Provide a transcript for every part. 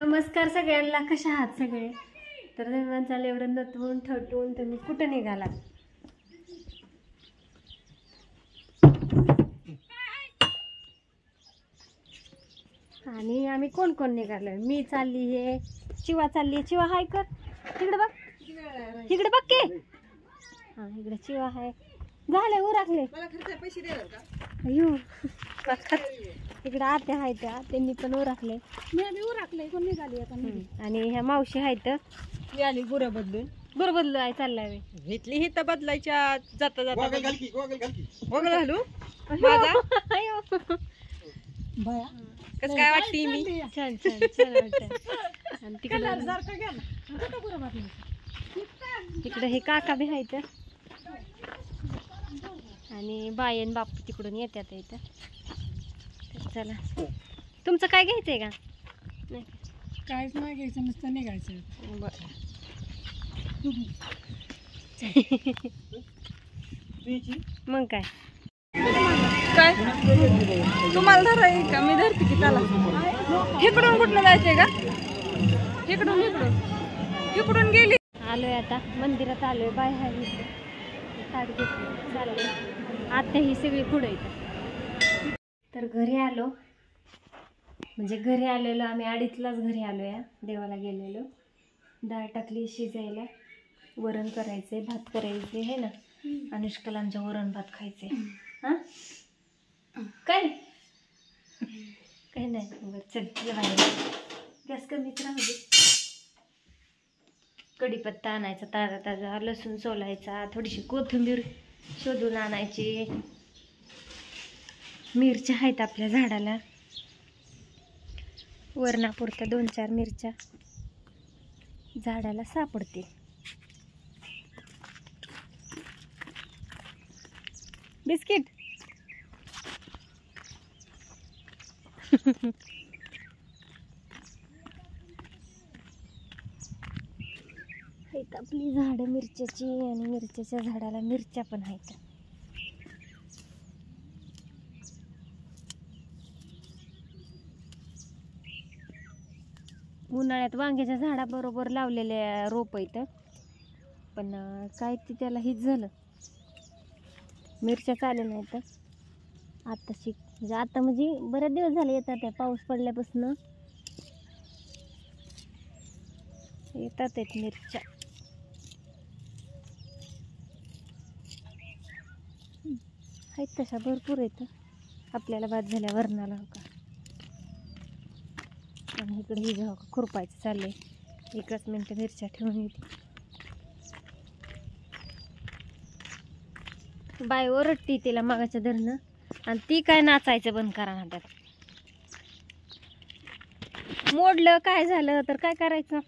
नमस्कार सगळ्यांना, कशा आहात सगळे? तर धन्यवाद झालं एवढं नटवून ठटवून तुम्ही कुठं निघाला? आणि आम्ही कोण कोण निघालोय? मी चालली आहे, चिवा चालली आहे. चिवा हाय कर, तिकडे बघ, तिकडे बघ की. हा इकडे चिवा हाय. झाले उराकले पैसे अयो इकडे आत्या आहेत, त्या त्यांनी पण उराकले. मी उराकले कोण निघाली आता. आणि ह्या मावशी आहेत, ती आली गुरं बदलून. गुरं बदलू आहे चाललाय घेतली ही तर बदलायच्या जाता जाता वगैरे घालू माझा भया कसं काय वाटते? मी छान छान छान वाटत. आणि तिकडे हे काका बी आहेत आणि बायन बापू तिकडून येतात इथं. चला, तुमचं काय घ्यायचंय का? नाही काहीच नाही घ्यायचं, नुसतं निघायचं. बरं मग काय काय तुम्हाला धराय का? मी धरते की. त्याला इकडून कुठलं जायचंय का? इकडून इकडून इकडून गेली. आलोय आता मंदिरात आलोय. बाय हाय ताट घेतली चालले. आता ही सगळी पुढे येतात. तर घरी आलो, म्हणजे घरी आलेलो आम्ही 2:30लाच घरी आलो. या देवाला गेलेलो. डाळ टाकली शिजायला, वरण करायचे, भात करायचे आहे ना. अनुष्काला आमच्या वरण भात खायचे. हां काय काय नाही. बरं चल बाहेर, गॅस कमीच राहू दे. कढीपत्ता आणायचा ताजा ताजा, लसूण सोलायचा, थोडीशी कोथिंबीर शोधून आणायची. मिरच्या आहेत आपल्या झाडाला, वरणापुरत्या 2-4 मिरच्या झाडाला सापडतील. बिस्किट आहेत आपली झाडं मिरच्याची, आणि मिरच्याच्या झाडाला मिरच्या पण आहेत. उन्हाळ्यात वांग्याच्या झाडाबरोबर लावलेले रोप आहेत, पण काय ते त्याला हीच झालं, मिरच्या चालू नाही. तर आत्ताशी म्हणजे आता म्हणजे बरेच दिवस झाले येतात. त्या पाऊस पडल्यापासून येतात आहेत मिरच्या. आहेत तशा भरपूर आहेत. आपल्याला बाद झाल्या वरणाला हो का. आणि इकडे ही जाऊ खुरपायचं चाललंय. 1 मिनिट मिरच्या ठेवून येते. बाय ओरडती तिला मागाच्या धरणं, आणि ती काय नाचायचं बंद करा ना. त्यात मोडलं काय झालं तर काय करायचं?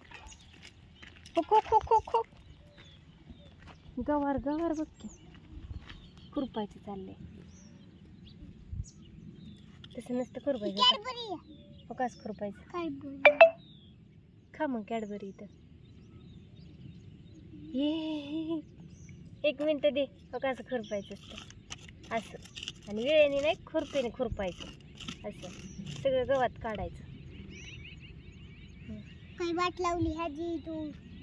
खो खो खो खो गवार गवार बघ की. खुरपायचं चाललंय. तसं नसतं खुरपायचं. फकास खुरपायचं. खा मग कॅडबरी. इथं ये 1 मिनिट दे. फकास खुरपायचं असतं असं, आणि वेळेने नाही खुरपेने खुरपायचं असं. सगळं गवत काढायचं. काय वाट लावली ह्याची तू?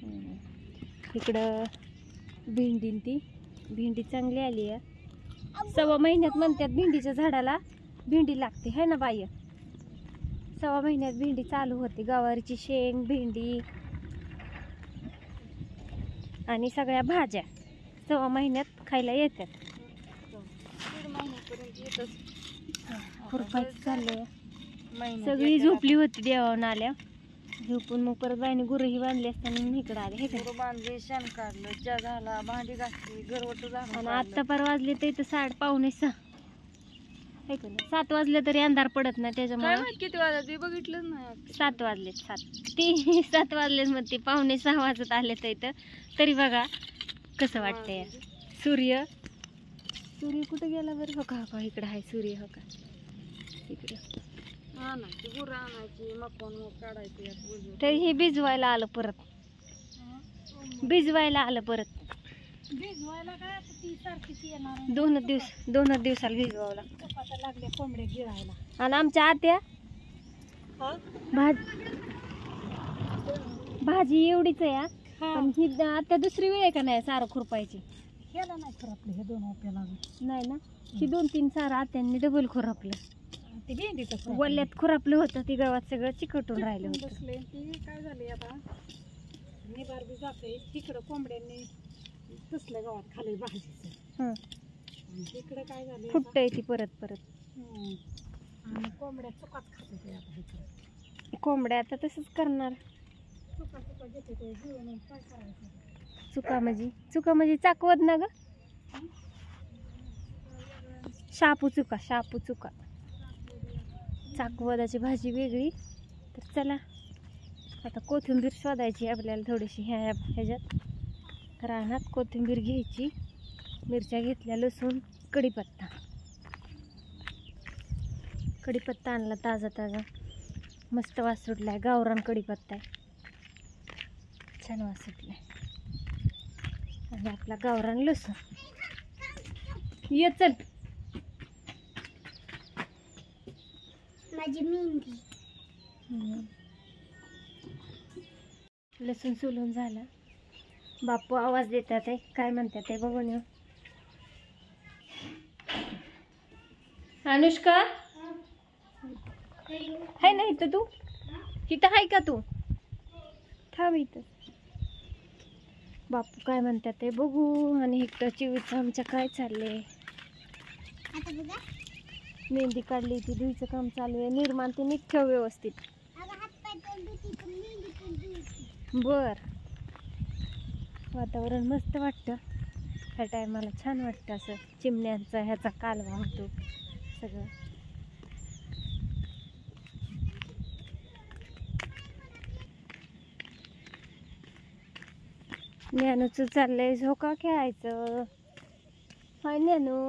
इकडं भेंडी, ती भेंडी चांगली आली आहे. 1.25 महिन्यात म्हणतात भेंडीच्या झाडाला भेंडी लागते है ना बाई? 1.25 महिन्यात भेंडी चालू होते. गवारीची शेंग, भेंडी आणि सगळ्या भाज्या 1.25 महिन्यात खायला येतात. 1.5 महिन्यापर्यंत येतच. खुरपायचं चाललंय. सगळी झोपली होती देवावरून आल्या. झोपून मग परत बाईने गुरही बांधली असताना इकडे आले. हे गुरु बांधले, शेण काढलं, च्या झाला, भांडी घातली, गरवट झालं. आणि आत्ता पर वाजले तर इथं 5:30-6 आहे का नाही. 7 वाजले तरी अंधार पडत नाही. त्याच्यामुळे किती वाजले बघितलं नाही. 7 वाजलेत. 7 वाजलेत. मग ते 5:45 वाजत आले तर इथं. तरी बघा कसं वाटतंय. सूर्य कुठे गेला बरं? हो का हो का इकडं आहे सूर्य. हो का इकडं गुरं आणायची, मकवून काढायची. तर हे भिजवायला आलं परत. भिजवायला आलं परत. भिजवायला काय 2 दिवसाला भिजवावं लागतं. लागले कोंबडे गिळायला. आणि आमच्या आत्या भाजी एवढीच आहे हा. पण ही आता दुसरी वेळ आहे का नाही सारं खुरपायची? केलं नाही खुरपलं हे 2 ओप्याला नाही ना, ही 2-3 सारं आत्यांनी डबल खुरपलं. ते भेंडीचं वल्ल्यात खुरपलं होतं, ती गावात सगळं चिकटून राहिलं होतं. बसले ती काय झाली आता निबार बी जाते तिकडं कोंबड्यांनी तसलं गावात खाली भाजीचं. इकडं काय झालं फुटतंय ती परत परत. आणि कोंबड्या चुकाच खाते ते आता इकडं. कोंबड्या आता तसंच करणार. चुका चुका घेते ते जीवन काय करायचं. चुका म्हणजे चाकवत ना ग, शापू चुका. चाकवदाची भाजी वेगळी. तर चला आता कोथिंबीर शोधायची आपल्याला थोडीशी ह्याच्यात रानात. कोथिंबीर घ्यायची, मिरच्या घेतल्या, लसूण, कढीपत्ता आणला ताजा मस्त वास सुटलाय. गावरान कढीपत्ता आहे, छान वास सुटलाय. आणि आपला गावरान लसूण. ये चल माझी मेहंदी. लसूण सोलून झाला. बापू आवाज देतात आहे, काय म्हणतात ते बघून येऊ. अनुष्का आहे ना इथं? तू इथं आहे का? तू थांब इथं. बापू काय म्हणतात ते बघू. आणि इकडं चिवीचं आमच्या काय चाललंय. मेहंदी काढली, ती धुईचं काम चालू आहे. निर्माण ते नीट ठेव व्यवस्थित. बर, वातावरण मस्त वाटतं ह्या टायमाला, छान वाटतं असं. चिमण्यांचा ह्याचा कालवा होतो सगळं. ज्ञानूचं चाललंय झोका खेळायचं. हाय ज्ञानू.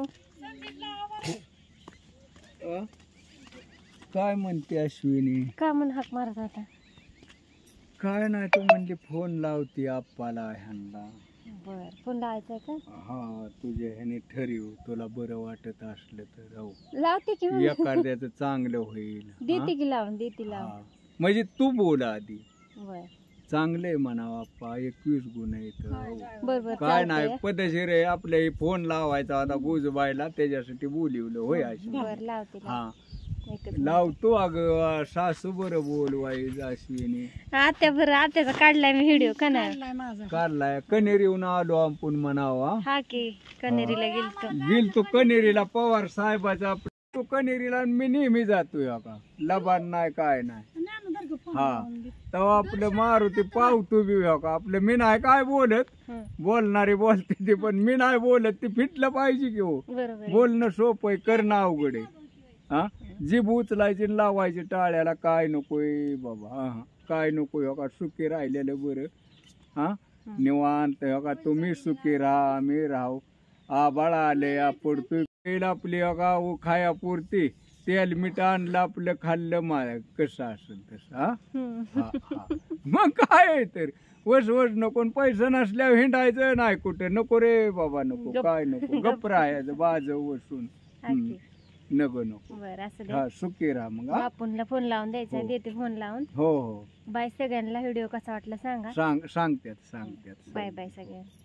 काय म्हणते अश्विनी? का म्हण हाक मारत होता? काय नाही, तू म्हणली फोन लावते आप्पाला ह्यांना. बर, फोन लावायचा का? हा, तुझ्या ह्याने ठरव, तुला बरं वाटत असलं तर राहू. लावते की मग. एखाद्याचं चांगलं होईल. देते की लावून, देते लावून. हा, म्हणजे तू बोल आधी. बर चांगलंय म्हणावं आप्पा, 21 गुण आहेत. बर बर, काय नाही, पद्धतशीर आहे. आपल्या फोन लावायचा आता गुजबायला, त्याच्यासाठी बोलिवलं होय अशी. बर लावते. हा लावतो. अगं सासू बरं बोलवाय अश्विनी. आत्याचा काढलाय मी व्हिडिओ का नाही? माझा काढलाय. कनेरीहून आलो आपण म्हणावा. हा की कनेरीला गेलतो कनेरीला, पवार साहेबाचा. तो कनेरीला मी नेहमी जातोय का, लबाड नाही काय नाही. हा, तेव्हा आपलं मारुती पावतो बी का. आपलं मी नाही काय बोलत, बोलणारे बोलते ते, पण मी नाही बोलत. ते फिटलं पाहिजे की हो. बरोबर. बोलणं सोपं आहे, करणं अवघड आहे. हा, जीभ उचलायची लावायची टाळ्याला. काय नकोय बाबा. हा, काय नकोय का, सुखी राहिलेलं बरं. हा, निवांत का, तुम्ही सुखी राहा, मी राहू. आबाळ आले पडतोय. तेल आपली का खायापुरती, तेल मीठ आणलं आपलं, खाल्लं माय कसं असेल तसं. हा, मग काय आहे तर. वस नको, पैसा नसल्यावर हिंडायचं नाही कुठं. नको रे बाबा, नको काय नको. गप्प राहायचं बाज वसून. नको बर, असं हा, सुखी राहा मग. बापूंला फोन लावून द्यायचा. देते फोन लावून. हो हो, बाय सगळ्यांना. व्हिडिओ कसा वाटला सांगा. सांगत्यात. बाय बाय सगळ्यांना.